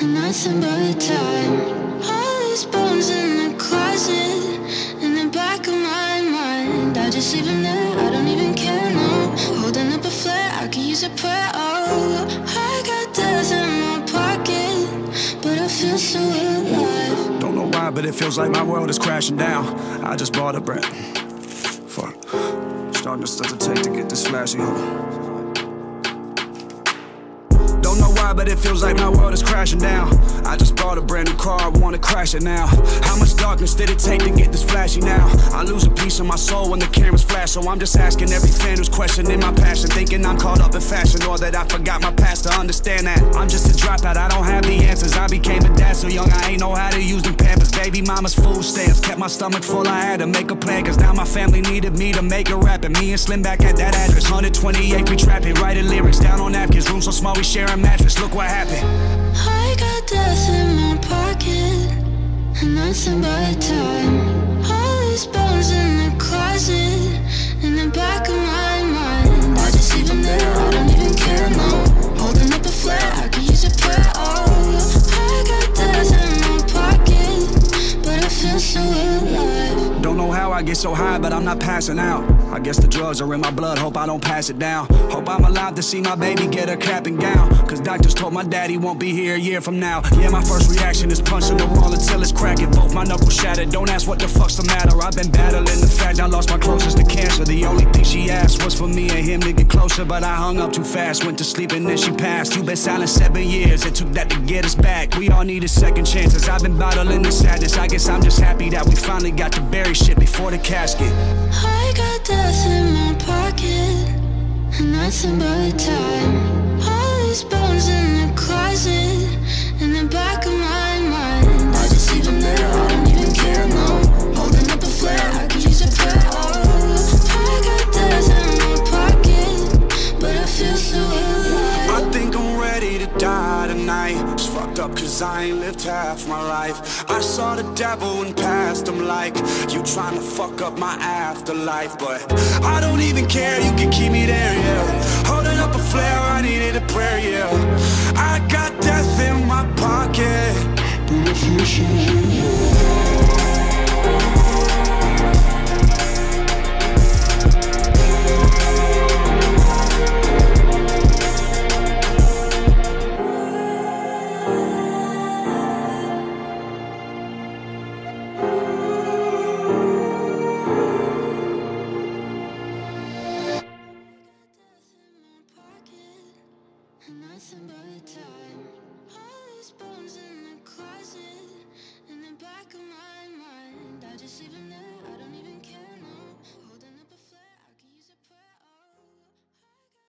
and nothing but time. All these bones in the closet, in the back of my mind. I just leave them there, I don't even care, no. Holding up a flare, I could use a prayer, oh. I got death in my pocket, but I feel so alive. Don't know why, but it feels like my world is crashing down. I just bought a brand. Fuck. Starting to hesitate to get this flashy, huh? Don't know why, but it feels like my world is crashing down. I just bought a brand new car, I wanna crash it now. How much darkness did it take to get this flashy now? I lose a piece of my soul when the cameras flash. So I'm just asking every fan who's questioning my passion, thinking I'm caught up in fashion, or that I forgot my past to understand that I'm just a dropout, I don't have the answers. I became a dad so young, I ain't know how to use them Pampers. Baby mama's food stamps kept my stomach full, I had to make a plan. Cause now my family needed me to make a rap. And me and Slim back at that address, 128, we trapping, writing lyrics down on napkins. Room so small we sharing mattress, look what happened. I got death in my pocket, and nothing but time. All these bones in the closet, in the back of my mind. I just leave them there, I don't even care, no. Holding up a flare, I could use a prayer, oh. I got death in my pocket, but I feel so alive. Don't know how I get so high, but I'm not passing out. I guess the drugs are in my blood, hope I don't pass it down. Hope I'm allowed to see my baby get her cap and gown. Cause doctors told my daddy won't be here a year from now. Yeah, my first reaction is punching the wall until it's cracking. Both my knuckles shattered, don't ask what the fuck's the matter. I've been battling the fact I lost my closest to cancer. The only thing she asked was for me and him to get closer, but I hung up too fast, went to sleep and then she passed. You've been silent 7 years, it took that to get us back. We all needed second chances, I've been battling the sadness. I guess I'm just happy that we finally got to bury shit before the casket. I got death in my pocket, and nothing but time. All these bones in the closet, in the back of my mind. I just leave them there, I don't even care, no. Holding up a flare, I could use a prayer, oh. I got death in my pocket, but I feel so alive. I think I'm ready to die tonight. It's fucked up cause I ain't lived half my life. I saw the devil and passed him like you trying to fuck up my afterlife. But I don't even care, you can keep me there, yeah. Holding up a flare, I needed a prayer, yeah. I got death in my pocket, but I feel so alive. Nothing but time. All these bones in the closet.